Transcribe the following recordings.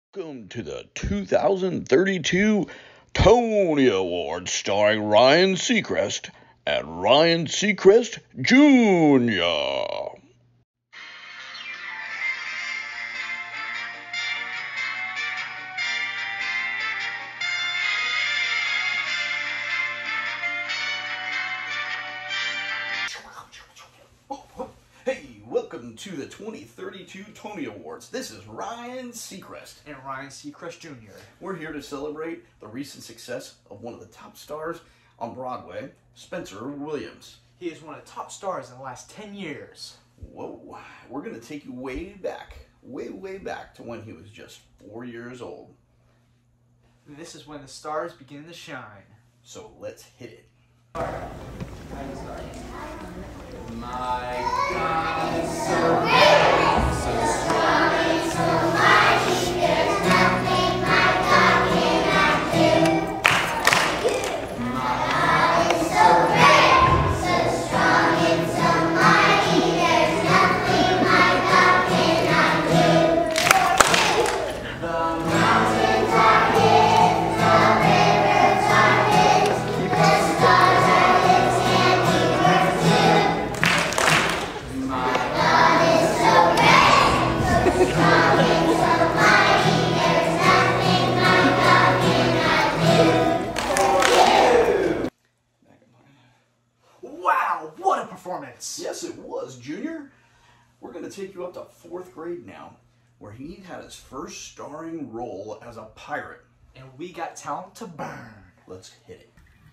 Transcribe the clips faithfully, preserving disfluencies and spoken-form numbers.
Welcome to the two thousand thirty-two Tony Awards starring Ryan Seacrest and Ryan Seacrest Junior Hey, welcome to the twenty thirty-two Tony Awards. This is Ryan Seacrest. And Ryan Seacrest Junior We're here to celebrate the recent success of one of the top stars on Broadway, Spencer Williams. He is one of the top stars in the last ten years. Whoa, we're going to take you way back, way, way back to when he was just four years old. And this is when the stars begin to shine. So let's hit it. My God is so big, so strong and so mighty, there's nothing my God cannot do. My God is so big, so strong and so mighty, there's nothing my God cannot do. The mountains are His, the rivers are His, the stars are His handiwork too. My God is so great, so strong and so mighty, there's nothing my God cannot do. Wow, what a performance! Yes, it was, Junior. We're going to take you up to fourth grade now, where he had his first starring role as a pirate. And we got talent to burn. Let's hit it.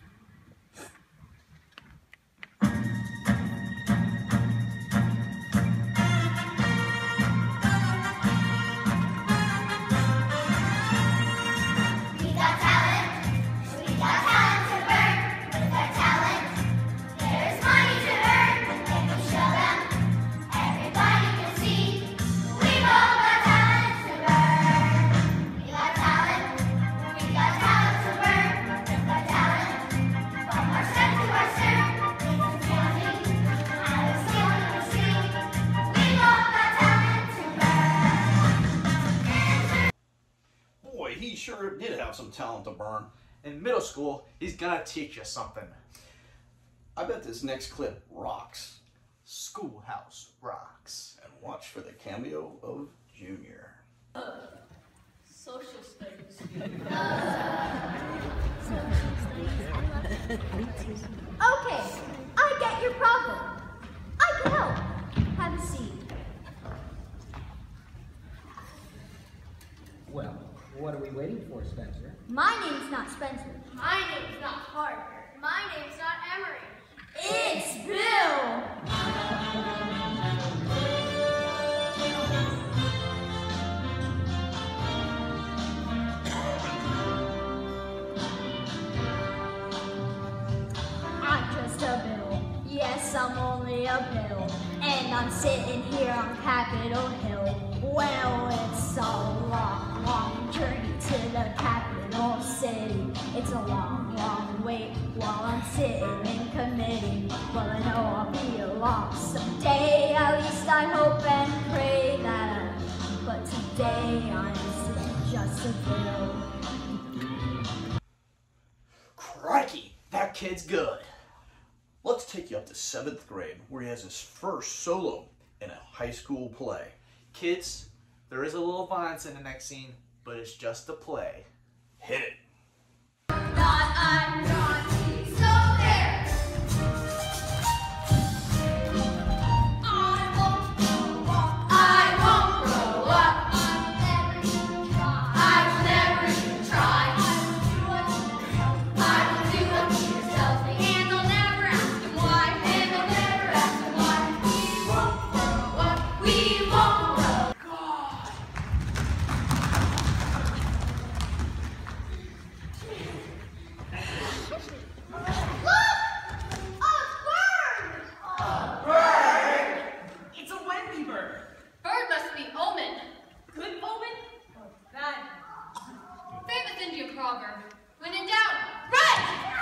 We got talent, we got talent to burn. With our talent, there's money to earn. If we show them, everybody can see. We've all got talent to burn. We got talent, we got talent to burn. With our talent, from our stem to our stern, it's astounding how the ceiling we see. We've all got talent to burn. Boy, he sure did have some talent to burn. In middle school, he's gonna teach us something. I bet this next clip rocks. Schoolhouse rocks. And watch for the cameo of Junior. Social studies. Okay, I get your problem. I can help. Have a seat. Well, what are we waiting for, Spencer? My name's not Spencer. My name's not Parker. My name's not Emery. It's Bill. I'm just a Bill. Yes, I'm only a Bill. And I'm sitting here on Capitol Hill. Well, it's a long, long journey to the capital city. It's a long, long wait while I'm sitting in committee. Well, I know I'll be along someday. At least I hope and pray that I. But today I'm sitting just a Bill. Crikey, that kid's good. Let's take you up to seventh grade, where he has his first solo in a high school play. Kids, there is a little violence in the next scene, but it's just a play. Hit it. Not I'm naughty, so there. I won't grow up. I won't grow up. I'll never even try. I will never even try. I will do what Peter tells me. And they'll never ask him why. And they'll never ask him why. We won't grow up. We won't grow up. It's a Wendy bird. Bird must be omen. Good omen or bad? Famous Indian proverb. When in doubt, run!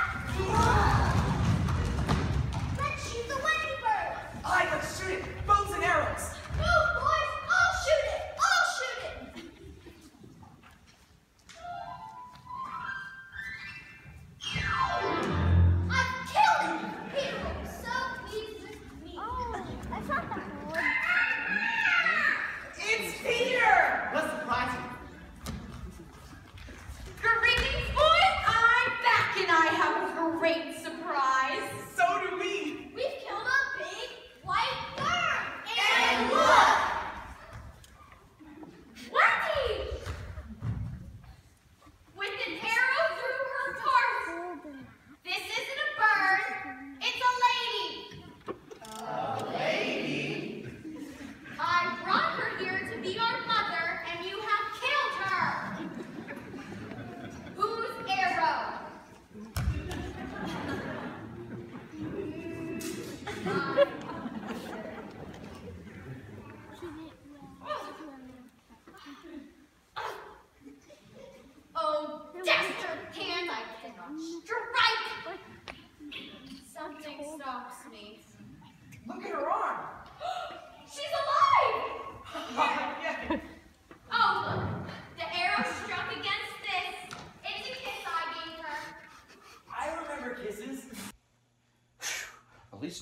Let's shoot the Wendy bird. I gotta shoot it. Bows and arrows. Move, boys. I'll shoot it. I'll shoot it.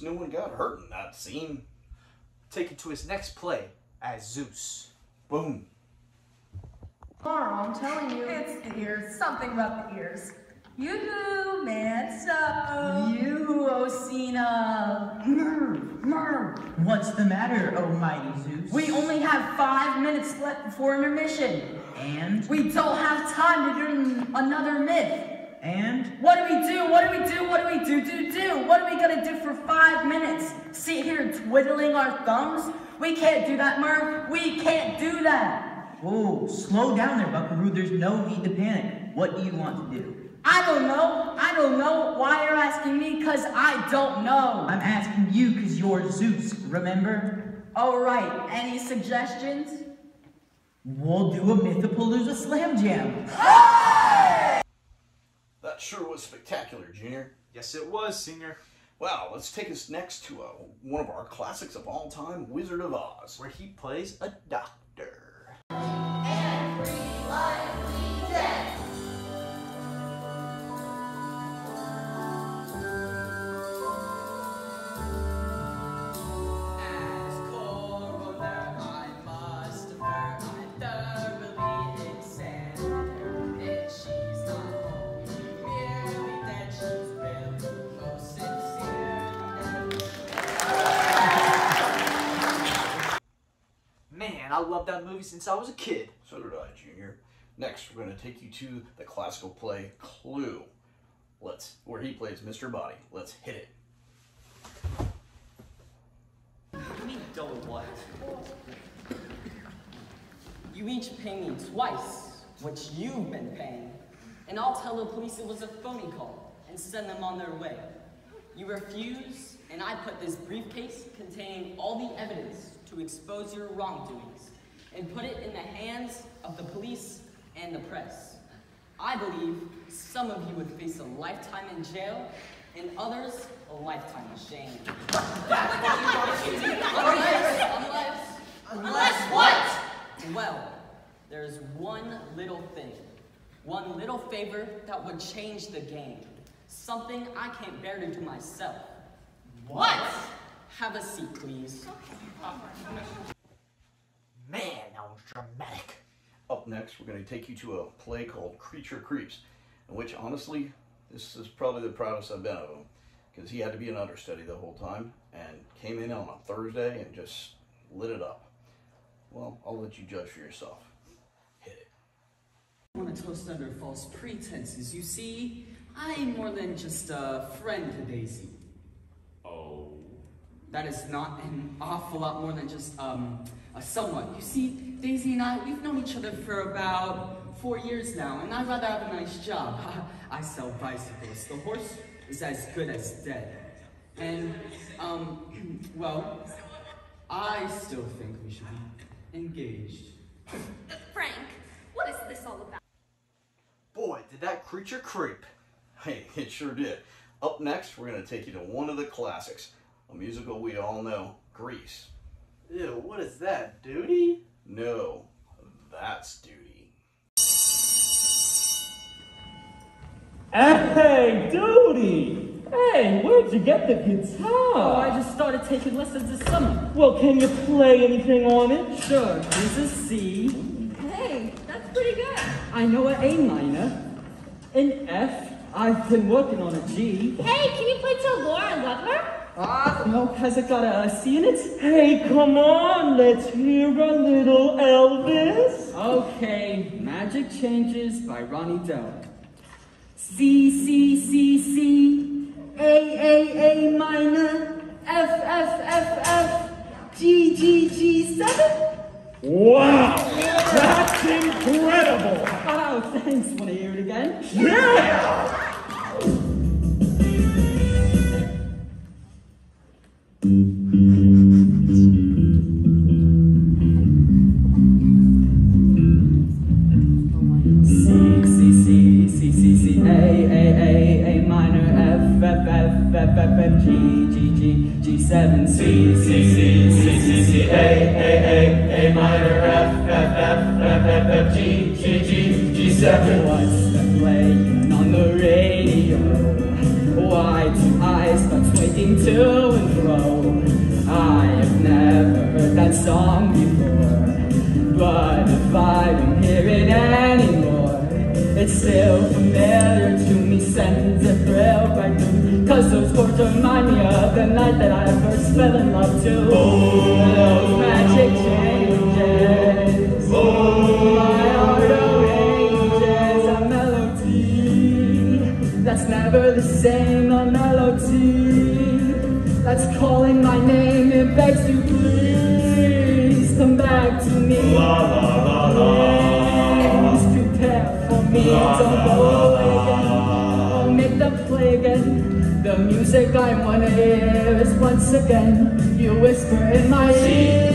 no one got hurt in that scene. Taken to his next play as Zeus. Boom. Tomorrow, I'm telling you. It's the ears. Something about the ears. Yoo-hoo, man, so. You, Osina. Murr, murr. What's the matter, oh mighty Zeus? We only have five minutes left before intermission. And? We don't have time to do another myth. And? What do we do? What do we do? What do we do, do, do? What are we gonna do for five minutes? Sit here twiddling our thumbs? We can't do that, Murph. We can't do that. Oh, slow down there, Buckaroo. There's no need to panic. What do you want to do? I don't know. I don't know why you're asking me, because I don't know. I'm asking you because you're Zeus, remember? All right. Any suggestions? We'll do a Mythopalooza Slam Jam. That sure was spectacular, Junior. Yes, it was, Senior. Wow, let's take us next to uh, one of our classics of all time, Wizard of Oz. Where he plays a doctor. Every lively day. As coroner, I must defer. I thoroughly examine her. If she's not wholly merely dead, she's really most sincerely dead. Man, I loved that movie since I was a kid. So did I, Junior. Next, we're going to take you to the classical play Clue. Let's, where he plays Mister Body. Let's hit it. You mean double what? You each pay me twice what you've been paying, and I'll tell the police it was a phony call and send them on their way. You refuse, and I put this briefcase containing all the evidence to expose your wrongdoings and put it in the hands of the police and the press. I believe some of you would face a lifetime in jail and others a lifetime of shame. That's what you want to do. Unless, unless, Unless what? well, there's one little thing, one little favor that would change the game. Something I can't bear to do myself. What? Have a seat, please. Man, that was dramatic. Up next, we're going to take you to a play called Creature Creeps, in which, honestly, this is probably the proudest I've been of him, because he had to be an understudy the whole time, and came in on a Thursday and just lit it up. Well, I'll let you judge for yourself. Hit it. I want to toast under false pretenses. You see, I'm more than just a friend to Daisy. Oh. That is not an awful lot more than just um, a somewhat. You see, Daisy and I, we've known each other for about four years now, and I'd rather have a nice job. I sell bicycles. The horse is as good as dead. And, um, well, I still think we should be engaged. Frank, what is this all about? Boy, did that creature creep. Hey, it sure did. Up next, we're going to take you to one of the classics, a musical we all know, Grease. Ew, what is that, duty? No, that's duty. Hey, Duty! Hey, where'd you get the guitar? Oh, I just started taking lessons this summer. Well, can you play anything on it? Sure, here's a C. Hey, that's pretty good. I know an A minor. An F. I've been working on a G. Hey, can you play Till Laura Love Her? Ah, no, has it got a C in it? Hey, come on, let's hear a little Elvis. Okay, Magic Changes by Ronnie Doe. C, C, C, C, A, A, A minor, F, F, F, F, G, G, G, seven. Wow, that's incredible. Oh, thanks. Want to hear it again? Yeah! C, C, C, C, C, C, A, A, A, A minor, F, F, F, F, F, F, G, G, G, G, seven, C, C, C, C, C, C, A, A, A, A minor, F, F, F, F, F, F, G, G, G, G, seven. What's that playing on the radio? Why do I start swinging to and that song before, but if I don't hear it anymore, it's still familiar to me, sends a thrill right through me, cause those chords remind me of the night that I first fell in love too. Those magic changes, my heart arranges a melody that's never the same, a melody that's calling my name. It begs to please come back to me. Please prepare for me. Don't go away again. I'll make them play again. The music I wanna hear is once again you whisper in my ear.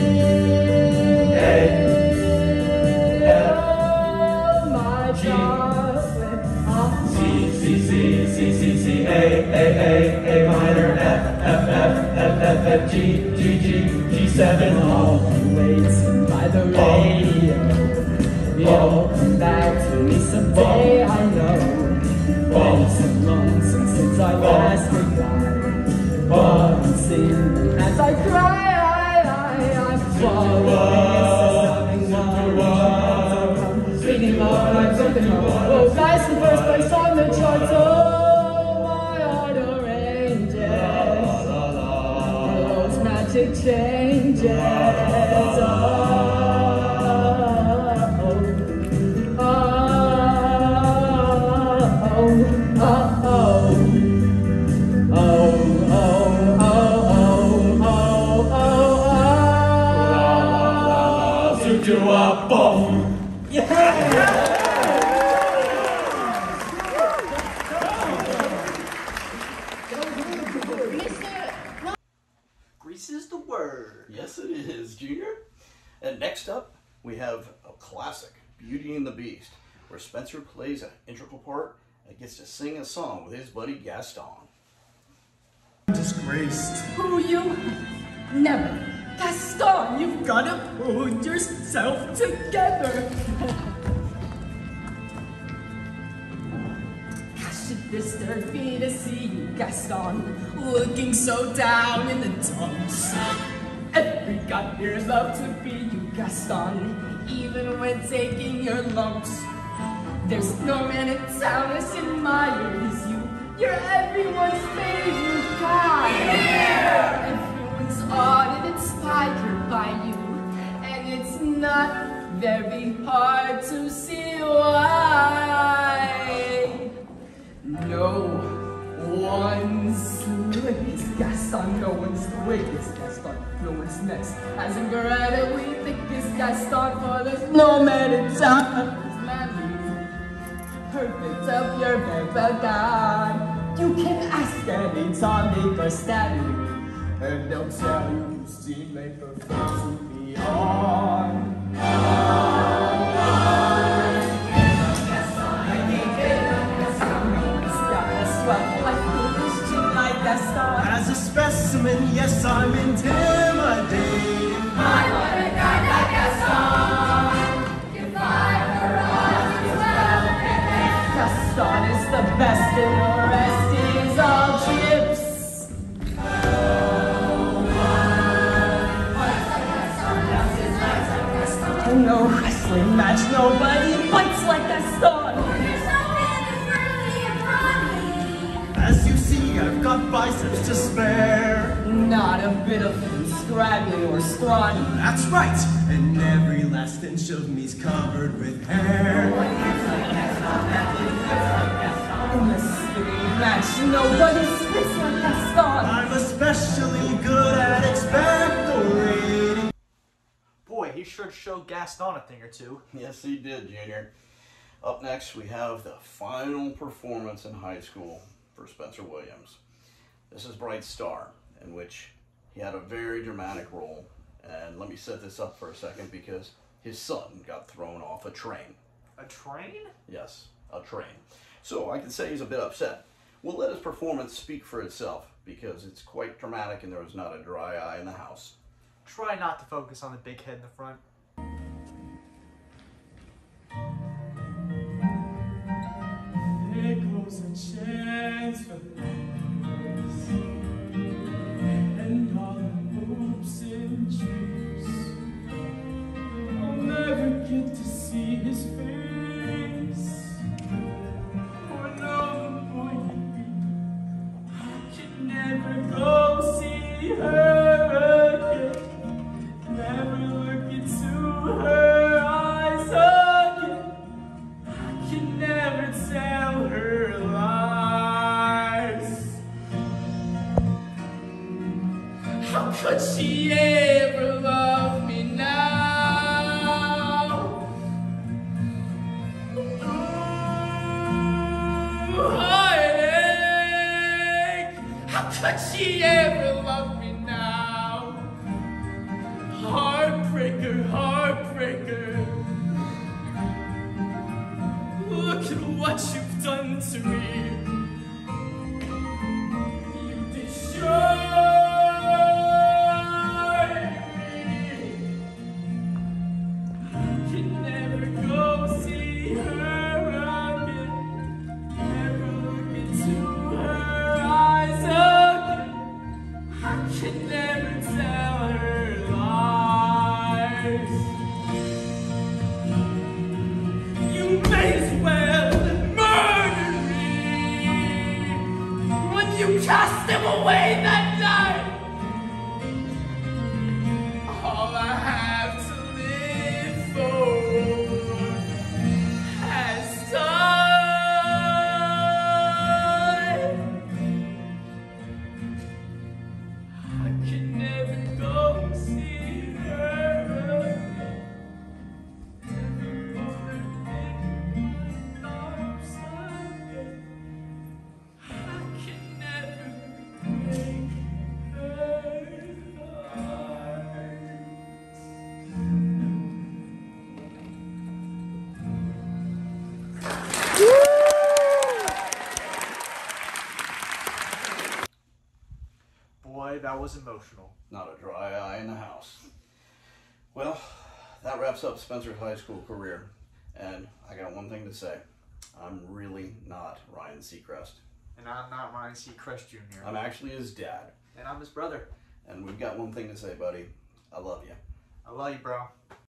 Oh, my darling. C, C, C, C, C, C, A, A, A, A minor, F, F, F, F, F, F, G, G, G, G seven. I'll be waiting by the radio. You'll come back to me someday, I know. Been so long since I last goodbye, but I'm singing as I cry. I, I, I'm following, speaking of my broken heart. Oh, guys in first place on the charts. Oh, my heart arranges those magic changes. Oh, oh, oh, oh, oh, oh, oh, oh, oh, oh, Grease is the word. Yes, it is, Junior. And next up, we have a classic, Beauty and the Beast, where Spencer plays an integral part and gets to sing a song with his buddy Gaston. Disgraced. Who you? Never. Gaston, you've got to pull yourself together. Gosh, it disturbs me to see you, Gaston, looking so down in the dumps. Every god here love to be you, Gaston, even when taking your lumps. There's no man in town as admired as you. You're everyone's favorite guy. Yeah. Everyone's awed and inspired by you, and it's not very hard to see why. No one's the latest Gaston, no one's the latest Gaston, no one's next. As incredibly thickest Gaston, for there's no man in town who's manly. Perfect of your paper guy. You can ask any tonic or Stanley, and they'll tell you you seem like perfect to be on. As a specimen, yes, I'm intimidated. I want a guy like Gaston. If I were on his velvet bed. Gaston is the best and the rest is all chips. In no wrestling match, nobody fights like Gaston. As you see, I've got biceps to spare. Not a bit of them scraggly or scrawny. That's right, and every last inch of me's covered with hair. In the spitting match, nobody spits like Gaston. I'm especially good at expectorating. Boy, he sure showed Gaston a thing or two. Yes, he did, Junior. Up next, we have the final performance in high school for Spencer Williams. This is Bright Star, in which he had a very dramatic role. And let me set this up for a second because his son got thrown off a train. A train? Yes, a train. So I can say he's a bit upset. We'll let his performance speak for itself because it's quite dramatic and there was not a dry eye in the house. Try not to focus on the big head in the front. There goes a chance for the lovers and all the hopes and dreams. can never tell her lies. How could she ever love me now? Ooh, heartache. How could she ever love me now? Heartbreaker, heartbreaker. Look at what you've done to me. You destroyed me. I can never go see her again. Never look into her eyes again. I can never tell her lies. You may as well murder me when you cast him away that night. All I have to live for has died. I can never go see her again. Boy, that was emotional. Not a dry eye in the house. Well, that wraps up Spencer's high school career. And I got one thing to say. I'm really not Ryan Seacrest. And I'm not Ryan Seacrest Junior I'm actually his dad. And I'm his brother. And we've got one thing to say, buddy. I love you. I love you, bro.